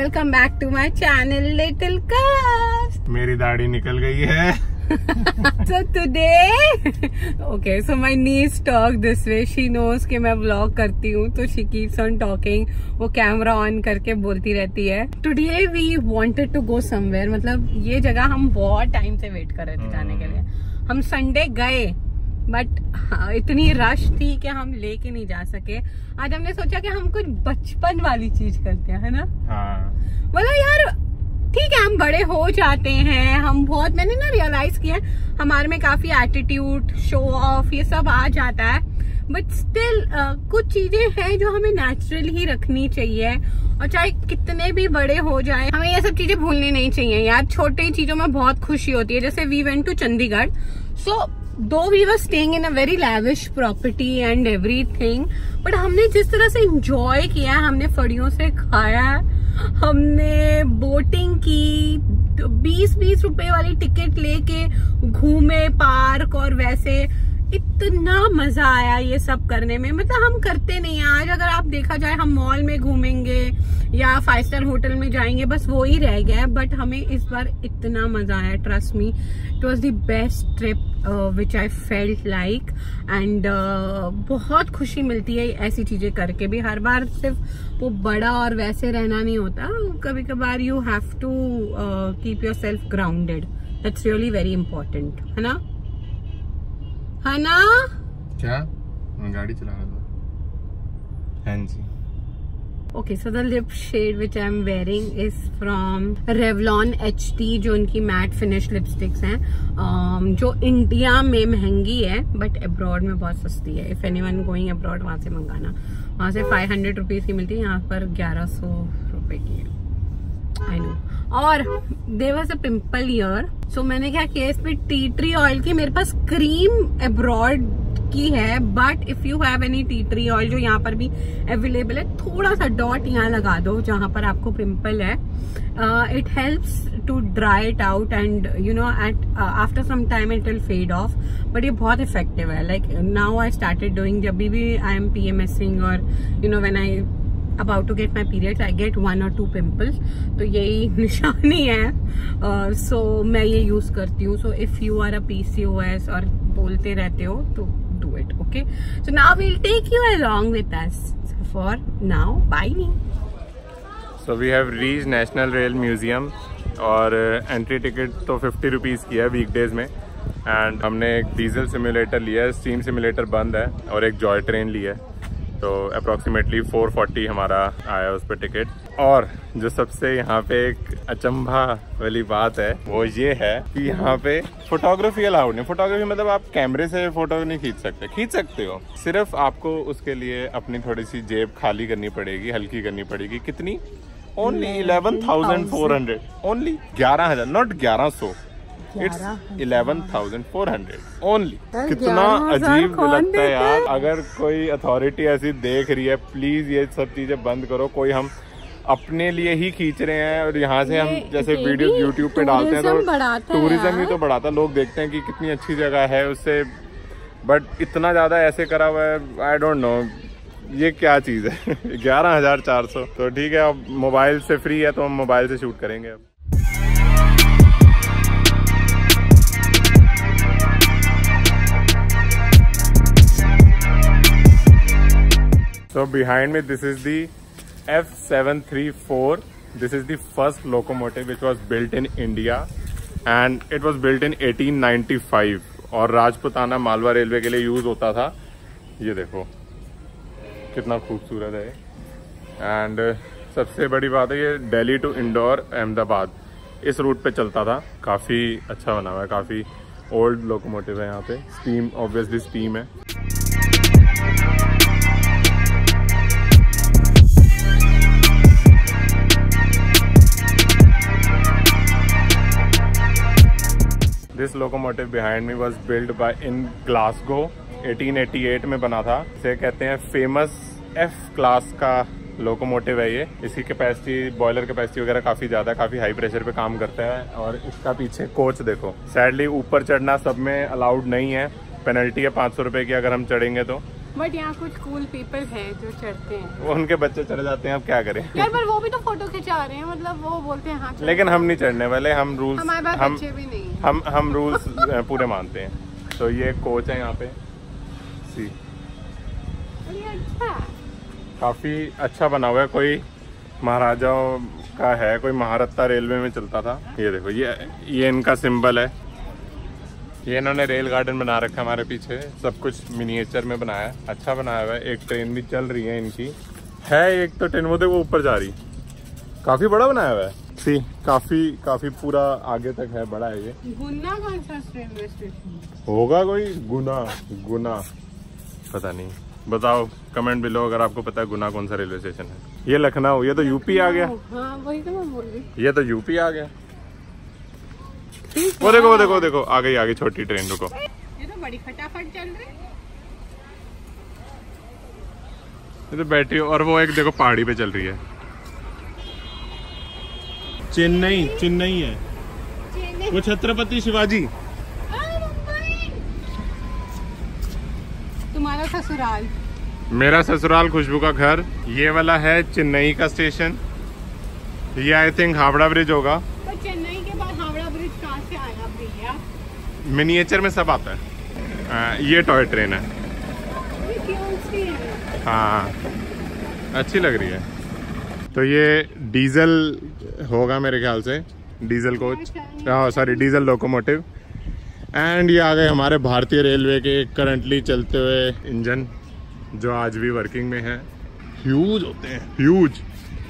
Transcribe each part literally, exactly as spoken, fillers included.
Welcome back to my channel little cast. मेरी दाढ़ी निकल गई है। So today, okay, so my niece talk this way. She knows कि मैं vlog करती हूँ, तो she keeps on talking. वो कैमरा ऑन करके बोलती रहती है. Today we wanted to go somewhere. मतलब ये जगह हम बहुत टाइम से वेट कर रहे थे जाने के लिए. हम संडे गए, बट हाँ, इतनी रश थी कि हम लेके नहीं जा सके. आज हमने सोचा कि हम कुछ बचपन वाली चीज करते हैं, है ना? हाँ. मतलब यार ठीक है, हम बड़े हो जाते हैं, हम बहुत, मैंने ना रियलाइज किया हमारे में काफी एटीट्यूड, शो ऑफ, ये सब आ जाता है. बट स्टिल uh, कुछ चीजें हैं जो हमें नेचुरल ही रखनी चाहिए, और चाहे कितने भी बड़े हो जाए हमें ये सब चीजें भूलनी नहीं चाहिए यार. छोटी चीजों में बहुत खुशी होती है. जैसे we went to Chandigarh, so though we were staying in a very lavish property and everything, but हमने जिस तरह से एंजॉय किया, हमने फड़ियों से खाया, हमने बोटिंग की, बीस बीस रुपए वाली टिकट लेके घूमे पार्क, और वैसे इतना मजा आया ये सब करने में. मतलब हम करते नहीं हैं. आज अगर आप देखा जाए, हम मॉल में घूमेंगे या फाइव स्टार होटल में जाएंगे, बस वो ही रह गया है. बट हमें इस बार इतना मजा आया, trust me, it was the best trip which I felt like. And बहुत खुशी मिलती है ऐसी चीजें करके भी. हर बार सिर्फ वो बड़ा और वैसे रहना नहीं होता, कभी कभार you have to keep yourself grounded. That's really very important, है ना? है ना? क्या? मैं गाड़ी चला रहा था. हाँ जी. Okay, so the lip shade which I'm wearing is from Revlon H D, जो उनकी मैट फिनिश लिपस्टिक्स हैं, um, जो इंडिया में महंगी है बट अब्रॉड में बहुत सस्ती है. इफ एनीवन गोइंग अब्रॉड, वहां से मंगाना. वहां से फाइव हंड्रेड रुपीज की मिलती है, यहाँ पर ग्यारह सौ रुपए की है. I know. और there was a pimple here, so मैंने क्या किया, इस पे टी ट्री ऑयल की, मेरे पास क्रीम अब्रॉड की है, but if you have any tea tree oil जो यहाँ पर भी अवेलेबल है, थोड़ा सा डॉट यहाँ लगा दो जहाँ पर आपको पिंपल है. It helps to dry it out, and you know at after some time it will fade off. But ये बहुत इफेक्टिव है. Like now I started doing, जब भी आई एम पीएमएसिंग और you know when I about to get my periods, I get one or two pimples. तो यही निशानी है. uh, so मैं ये यूज करती हूँ. so if you are a P C O S और बोलते रहते हो तो do it, okay? so now we'll take you along with us. so for now, bye. so we have reached National Rail Museum, और entry ticket तो fifty rupees की है weekdays में. एंड हमने एक डीजल सिमुलेटर लिया है, स्टीम सिमुलेटर बंद है, और एक जॉय ट्रेन ली है. तो अप्रॉक्सीमेटली फोर फोर्टी हमारा आया उस पर टिकट. और जो सबसे यहाँ पे एक अचंभा वाली बात है वो ये है कि यहाँ पे फोटोग्राफी अलाउड नहीं. फोटोग्राफी मतलब आप कैमरे से फोटो नहीं खींच सकते. खींच सकते हो, सिर्फ आपको उसके लिए अपनी थोड़ी सी जेब खाली करनी पड़ेगी, हल्की करनी पड़ेगी. कितनी? Only eleven thousand four hundred. Only ग्यारह हजार, नॉट ग्यारह सौ. It's eleven thousand four hundred only. कितना अजीब लगता है यार. अगर कोई अथॉरिटी ऐसी देख रही है, प्लीज ये सब चीजें बंद करो. कोई हम अपने लिए ही खींच रहे हैं, और यहाँ से हम जैसे वीडियो यूट्यूब पे डालते हैं तो टूरिज्म ही तो बढ़ाता. लोग देखते हैं कि कितनी अच्छी जगह है उससे, बट इतना ज्यादा ऐसे करा हुआ है. आई डोंट नो ये क्या चीज है. ग्यारह हजार चार सौ. तो ठीक है, अब मोबाइल से फ्री है तो हम मोबाइल से शूट करेंगे. अब So behind me, this is the F seven thirty-four. This is the first locomotive which was built in India, and it was built in eighteen ninety-five. और राजपुताना मालवा रेलवे के लिए यूज होता था. ये देखो कितना खूबसूरत है. एंड सबसे बड़ी बात है, ये दिल्ली टू इंदौर अहमदाबाद इस रूट पे चलता था. काफी अच्छा बना हुआ है, काफी ओल्ड लोकोमोटिव है. यहाँ पे स्टीम, ऑब्वियसली स्टीम है. This locomotive behind me was built by in Glasgow. Eighteen eighty eight में बना था. इसे कहते हैं फेमस F क्लास का लोकोमोटिव है ये. इसकी कैपेसिटी, बॉयलर कैपेसिटी वगैरह काफी ज्यादा, काफी हाई प्रेशर पे काम करता है. और इसका पीछे कोच देखो. सैडली ऊपर चढ़ना सब में अलाउड नहीं है, पेनल्टी है पाँच सौ रुपए की अगर हम चढ़ेंगे तो. बट यहाँ कुछ कूल पीपल है जो चढ़ते हैं। वो उनके बच्चे चढ़ जाते हैं, अब क्या करें यार पर वो भी तो फोटो खिंचा रहे हैं, मतलब वो बोलते हैं हाँ। लेकिन हम नहीं चढ़ने वाले, हम रूल्स हमारे पास हम बच्चे भी नहीं है। हम हम रूल्स पूरे मानते हैं। तो ये कोच है यहाँ पे, सी अच्छा काफी अच्छा बना हुआ है, कोई महाराजाओं का है, कोई महारत्ता रेलवे में चलता था। ये देखो ये ये इनका सिंबल है। ये इन्होंने रेल गार्डन बना रखा है हमारे पीछे, सब कुछ मिनिएचर में बनाया है, अच्छा बनाया हुआ है। एक ट्रेन भी चल रही है इनकी, है एक तो ट्रेन, वो देखो ऊपर जा रही, काफी बड़ा बनाया हुआ है। सी काफी काफी पूरा आगे तक है, बड़ा है ये। गुना कौन सा रेलवे स्टेशन होगा? कोई गुना गुना पता नहीं, बताओ कमेंट बिलो अगर आपको पता है गुना कौन सा रेलवे स्टेशन है। ये लखनऊ, ये तो यूपी आ गया। हाँ वही तो मैं बोल रही। ये तो यूपी आ गया। वो देखो वो देखो देखो आ गई आ गई छोटी ट्रेन, रुको। ये तो बड़ी फटाफट चल रही है। ये तो बैटरी, और वो एक देखो पहाड़ी पे चल रही है। चेन्नई चेन्नई है वो, छत्रपति शिवाजी। तुम्हारा ससुराल, मेरा ससुराल खुशबू का घर। ये वाला है चेन्नई का स्टेशन। ये आई थिंक हावड़ा ब्रिज होगा। तो चेन्नई के बाद हावड़ा ब्रिज कहाँ से आया भैया? मिनिएचर में सब आता है। आ, ये टॉय ट्रेन है। ये क्यों सी है? हाँ अच्छी लग रही है। तो ये डीजल होगा मेरे ख्याल से, diesel coach, sorry diesel locomotive. And ये आ गए हमारे भारतीय रेलवे के करंटली चलते हुए इंजन, जो आज भी वर्किंग में है। ह्यूज होते हैं, ह्यूज।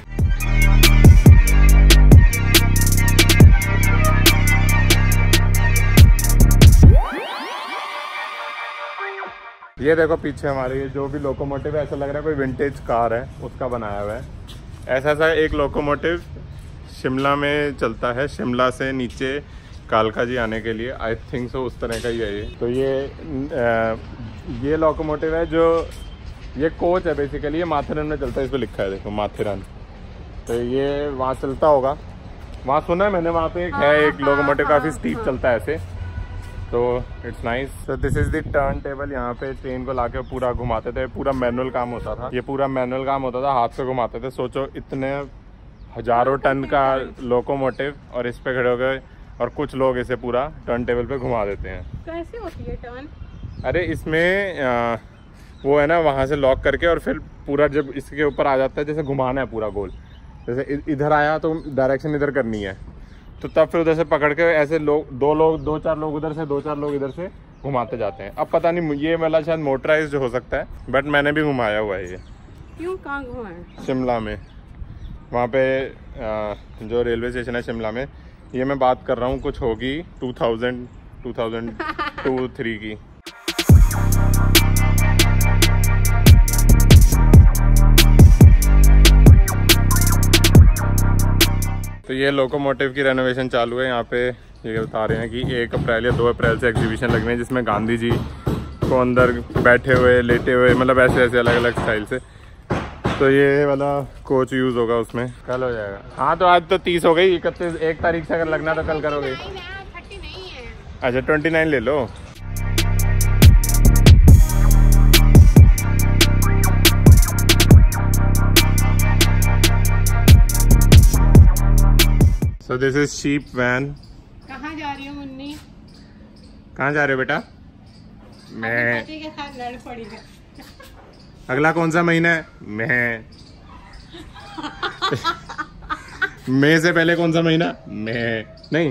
ये देखो पीछे हमारे ये जो भी लोकोमोटिव है, ऐसा लग रहा है कोई विंटेज कार है उसका बनाया हुआ है। ऐसा सा एक लोकोमोटिव शिमला में चलता है, शिमला से नीचे कालका जी आने के लिए, आई थिंक सो उस तरह का ही है ये। तो ये आ, ये लोकोमोटिव है, जो ये कोच है बेसिकली, ये माथेरन में चलता है, इस पर लिखा है देखो माथेरन। तो ये वहाँ चलता होगा, वहाँ सुना है मैंने, वहाँ पे एक है एक लोकोमोटिव, काफ़ी स्टीप चलता है ऐसे। तो इट्स नाइस। तो this is the turntable. यहाँ पे ट्रेन को लाके पूरा घुमाते थे, पूरा मैनुअल काम होता था। ये पूरा मैनुअल काम होता था, हाथ से घुमाते थे। सोचो इतने हजारों टन का लोकोमोटिव, और इस पे खड़े हो गए, और कुछ लोग इसे पूरा टर्न टेबल पे घुमा देते हैं। कैसे होती है टर्न? अरे इसमें आ, वो है ना, वहाँ से लॉक करके और फिर पूरा जब इसके ऊपर आ जाता है, जैसे घुमाना है पूरा गोल, जैसे इधर आया तो डायरेक्शन इधर करनी है, तो तब फिर उधर से पकड़ के ऐसे लोग, दो लोग दो चार लोग उधर से, दो चार लोग इधर से घुमाते जाते हैं। अब पता नहीं ये वाला शायद मोटराइज्ड हो सकता है, बट मैंने भी घुमाया हुआ है ये। क्यों, कहाँ घुमाया? शिमला में, वहाँ पे आ, जो रेलवे स्टेशन है शिमला में। ये मैं बात कर रहा हूँ कुछ होगी two thousand two thousand two three की। तो ये लोकोमोटिव की रेनोवेशन चालू है यहाँ पे। ये बता रहे हैं कि एक अप्रैल या दो अप्रैल से एग्जीबिशन लगने हैं, जिसमें गांधी जी को अंदर बैठे हुए, लेटे हुए, मतलब ऐसे ऐसे अलग अलग स्टाइल से। तो ये वाला कोच यूज होगा उसमें, कल हो जाएगा। हाँ तो आज तो तीस हो गई, इकतीस एक तारीख से अगर लगना तो कल करोगे। अच्छा ट्वेंटी नाइन ले लो। So this is sheep van. कहाँ जा रही हो मुन्नी? कहाँ जा रहे हो बेटा? मैं पति के साथ लड़ पड़ी है। अगला कौन सा महीना है? मैं मई से पहले कौन सा महीना? मैं नहीं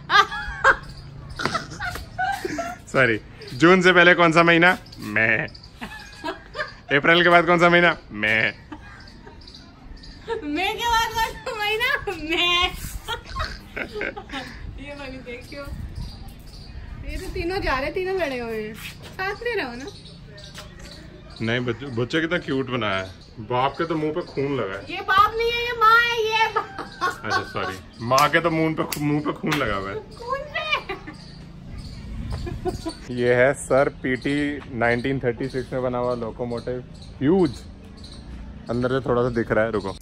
सॉरी, जून से पहले कौन सा महीना? मैं। अप्रैल के बाद कौन सा महीना? मैं। मई के बाद कौन सा महीना? मैं। ये वाली देखियो, ये तो तीनों जा रहे, तीनों लड़े हुए हैं, साथ में रहो ना। नहीं बच्चे बच्चे कितना क्यूट बनाया है। बाप के तो मुंह पे खून लगा है। ये बाप नहीं है, ये माँ है, ये बाप। अच्छा सॉरी, माँ के तो मुंह पे मुंह पे खून लगा हुआ है। खून से। ये है sir PT nineteen thirty six में बना हुआ लोकोमोटिव, ह्यूज। अंदर से थोड़ा सा दिख रहा है, रुको।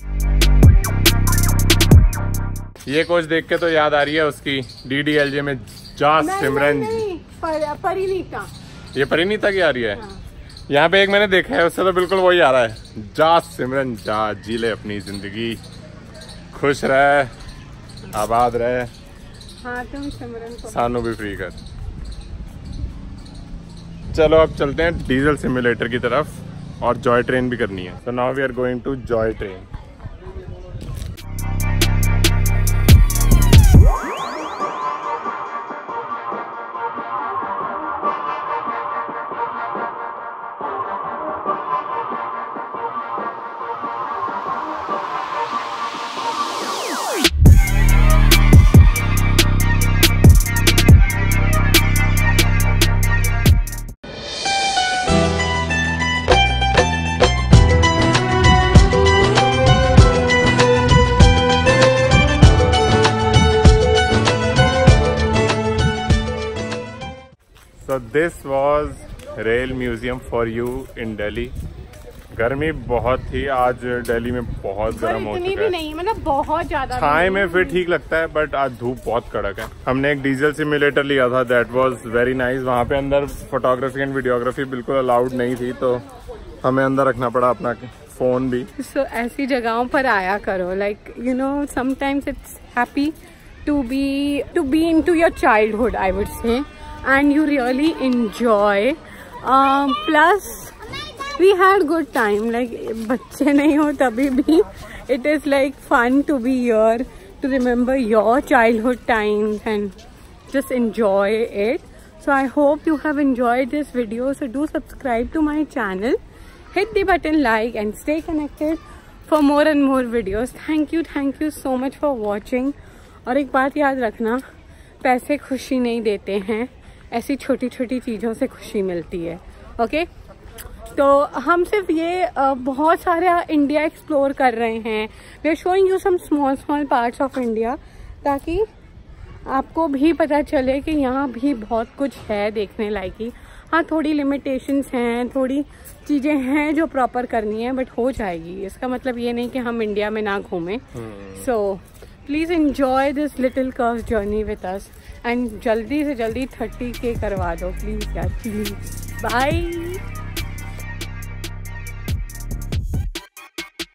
ये कोच देख के तो याद आ रही है उसकी डीडीएलजे में जा सिमरन। नहीं, पर, परिणीता। ये परिणीता की आ रही है। हाँ। यहाँ पे एक मैंने देखा है, उससे तो बिल्कुल वही आ रहा है, जा सिमरन जा, जी ले अपनी जिंदगी, खुश रहे, आबाद रहे। हाँ तुम सिमरन को सानू भी फ्री कर। चलो अब चलते हैं डीजल सिमुलेटर की तरफ, और जॉय ट्रेन भी करनी है। तो now we are going to joy train. So this was rail museum for you in Delhi. गर्मी बहुत थी आज दिल्ली में, बहुत गर्म हो चुका है। नहीं मतलब बहुत ज्यादा छाए में फिर ठीक लगता है, बट आज धूप बहुत कड़क है। हमने एक डीजल सिमुलेटर लिया था, दैट वाज वेरी नाइस। वहाँ पे अंदर फोटोग्राफी एंड वीडियोग्राफी बिल्कुल अलाउड नहीं थी, तो हमें अंदर रखना पड़ा अपना फोन भी। सो so, ऐसी जगहों पर आया करो, like you know sometimes it's happy to be to be into your childhood, I would say, and you really enjoy. uh, plus we had good time, like बच्चे नहीं हो तभी भी it is like fun to be here to remember your childhood times and just enjoy it. So I hope you have enjoyed this video, so do subscribe to my channel, hit the button like and stay connected for more and more videos. Thank you thank you so much for watching. और एक बात याद रखना, पैसे खुशी नहीं देते हैं, ऐसी छोटी छोटी चीज़ों से खुशी मिलती है। ओके, तो हम सिर्फ ये बहुत सारा इंडिया एक्सप्लोर कर रहे हैं। We are showing you some small small parts of India, ताकि आपको भी पता चले कि यहाँ भी बहुत कुछ है देखने लायक ही। हाँ, थोड़ी लिमिटेशंस हैं, थोड़ी चीज़ें हैं जो प्रॉपर करनी है, बट हो जाएगी। इसका मतलब ये नहीं कि हम इंडिया में ना घूमें। So please enjoy this little curve journey with us and जल्दी से जल्दी थर्टी के करवा दो प्लीज़ यार, प्लीज़। बाय।